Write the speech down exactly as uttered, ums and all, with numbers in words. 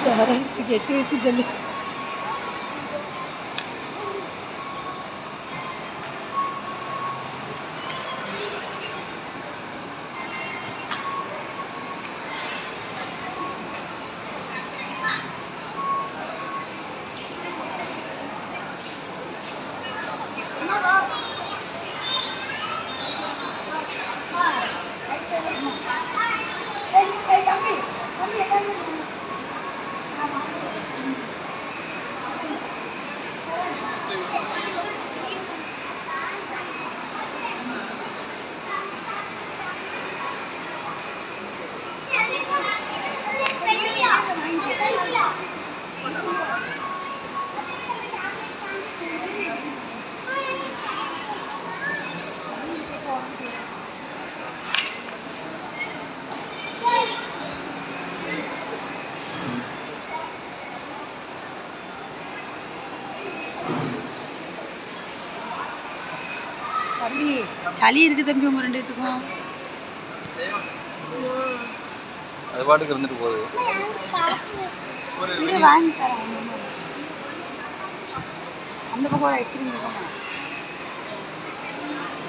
சரணுக்கு எட்டு வயசு சொல்லி தம்பி சளி இருக்கு தம்பி உங்க ரெண்டு பேத்துக்கும் அது பாட்டுக்கு இருந்துட்டு போகுது இது வாங்கி தரேன் அந்த பக்கம் ஐஸ்கிரீம் இருக்கும்